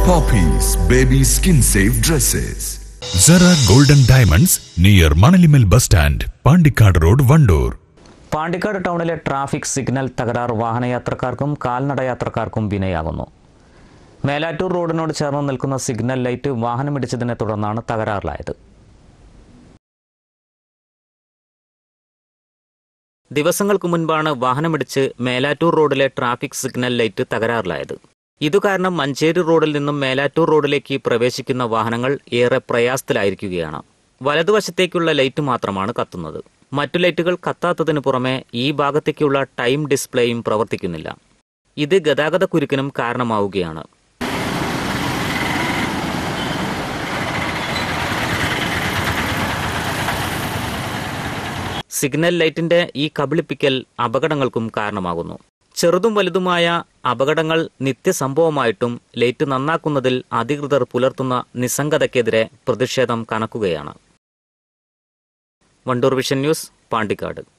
Poppies Baby Skin Safe Dresses. Zara Golden Diamonds near Manalimal Bus Stand, Pandikad Road, Vandoor. Pandikkad ടൗണിലെ traffic signal തകരാർ വാഹനയാത്രക്കാർക്കും കാൽനടയാത്രക്കാർക്കും വിനയാകുന്നു. മേലാറ്റൂർ റോഡിനോട് ചേർന്ന് നിൽക്കുന്ന signal light വാഹനമിടിച്ചതിനെ തുടർന്നാണ് തകരാറിലായത്. ദിവസങ്ങൾക്ക് മുൻപാണ് വാഹനമിടിച്ച് മേലാറ്റൂർ റോഡിലെ ട്രാഫിക് സിഗ്നൽ ലൈറ്റ് തകരാറിലായത്. ഇതുകാരണം മഞ്ചേരി റോഡിൽ നിന്നും മേലാറ്റൂർ റോഡിലേക്ക് പ്രവേശിക്കുന്ന വാഹനങ്ങൾ ഏറെ പ്രയാസത്തിലായിരിക്കുകയാണ്. വലതുവശത്തേക്കുള്ള ലൈറ്റ് മാത്രമാണ് കത്തുന്നത്. മറ്റു ലൈറ്റുകൾ കത്താത്തതിനു പുറമെ ഈ ഭാഗത്തേക്കുള്ള ടൈം ഡിസ്പ്ലേയും പ്രവർത്തിക്കുന്നില്ല. ഇത് ഗതാഗത കുരുക്കിനും കാരണമാവുകയാണ്. സിഗ്നൽ ലൈറ്റിന്റെ ഈ കബളിപ്പിക്കൽ അപകടങ്ങൾക്കും കാരണമാകുന്നു. ചെറുതും വലുതുമായ അപകടങ്ങൾ നിത്യസംഭവമായിട്ടും ലൈറ്റ് നന്നാക്കുന്നതിൽ അധികൃതർ പുലർത്തുന്ന നിസ്സംഗതയ്ക്കെതിരെ പ്രതിഷേധം കനക്കുകയാണ്. Wandoor vision news, Pandikkad.